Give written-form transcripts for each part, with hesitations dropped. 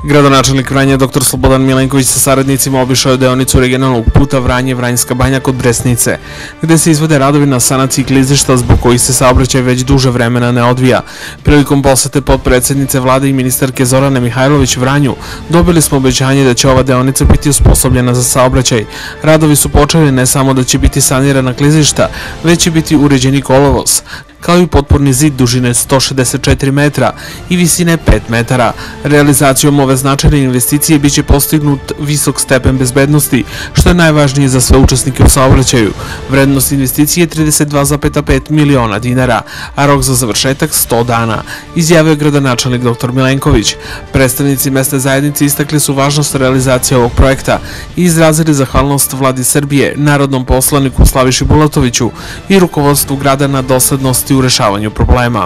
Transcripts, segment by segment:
Gradonačelnik Vranja dr. Slobodan Milenković sa saradnicima obišao je deonicu regionalnog puta Vranje-Vranjska Banja kod Bresnice, gde se izvode radovi na sanaciji klizišta zbog kojih se saobraćaj već duže vremena ne odvija. Prilikom posete potpredsednice vlade i ministarke Zorane Mihajlović Vranju dobili smo obećanje da će ova deonica biti osposobljena za saobraćaj. Radovi su počeli ne samo da će biti sanirana klizišta, već će biti uređeni kolovoz, kao i potporni zid dužine 164 metra i visine 5 metara. Realizacijom ove značajne investicije biće postignut visok stepen bezbednosti, što je najvažnije za sve učesnike u saobraćaju. Vrednost investicije je 32,5 miliona dinara, a rok za završetak 100 dana, izjavio je gradonačelnik dr. Milenković. Predstavnici mesne zajednice istakli su važnost realizacije ovog projekta i izrazili zahvalnost vladi Srbije, narodnom poslaniku Slaviši Bulatoviću i rukovodstvu grada na doslednosti u rešavanju problema.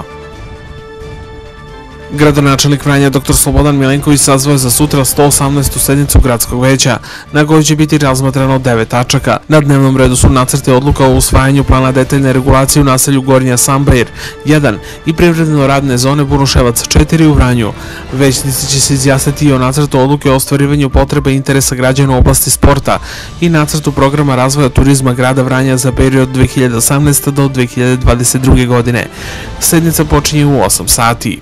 Gradonačelnik Vranja dr. Slobodan Milenković sazvao je za sutra 118. sednicu gradskog veća, na kojoj će biti razmatrano 9 tačaka. Na dnevnom redu su nacrti odluka o usvajanju plana detaljne regulacije u naselju Gornja Sambair 1 i privredno-radne zone Bunuševac 4 u Vranju. Većnici će se izjasniti i o nacrtu odluke o ostvarivanju potreba i interesa građana u oblasti sporta i nacrtu programa razvoja turizma grada Vranja za period 2018. do 2022. godine. Sednica počinje u 8 sati.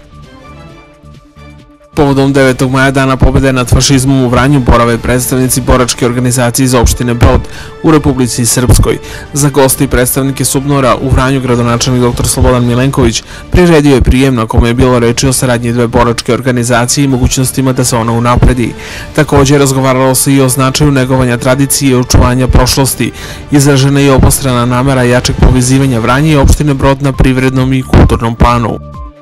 Povodom 9. maja, dana pobede nad fašizmom u Vranju, borave predstavnici boračke organizacije iz opštine Brod u Republici Srpskoj. Za goste i predstavnike SUBNOR-a u Vranju gradonačelnik dr. Slobodan Milenković priredio je prijem na kome je bilo reči o saradnji dve boračke organizacije i mogućnostima da se ona unapredi. Također razgovaralo se i o značaju negovanja tradicije i očuvanja prošlosti. Izražena je obostrana namera jačeg povezivanja Vranja i opštine Brod na privrednom i kulturnom planu.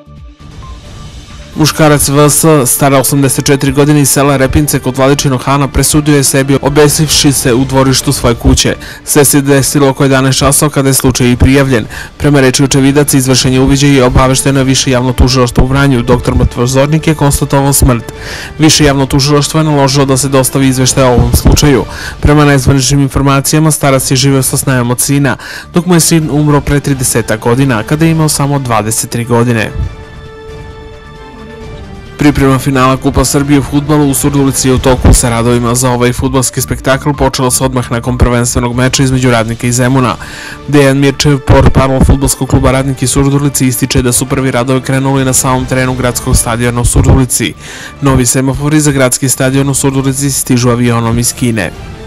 Muškarac VS, stara 84 godine iz sela Repince kod Vladičinog Hana, presudio je sebi obesivši se u dvorištu svoje kuće. Sve se desilo oko 11 časova kada je slučaj i prijavljen. Prema reči očevidaca, izvršenje uviđaja i obavešteno je Više javno tužilaštvo u Vranju. Dr. Mrtvo Zornik je konstatovao smrt. Više javno tužilaštvo je naložilo da se dostavi izveštaj o ovom slučaju. Prema nezvaničnim informacijama, starac je živeo sa snajom od sina, dok mu je sin umro pre 30 godina, kada je imao samo 23 godine. Priprema finala Kupa Srbije u fudbalu u Surdulici je u toku. Sa radovima za ovaj fudbalski spektakl počelo se odmah nakon prvenstvenog meča između Radnika i Zemuna. Dejan Mirčev, portparol fudbalskog kluba Radnik iz Surdulici, ističe da su prvi radovi krenuli na samom terenu gradskog stadiona u Surdulici. Novi semafori za gradski stadion u Surdulici stižu avionom iz Kine.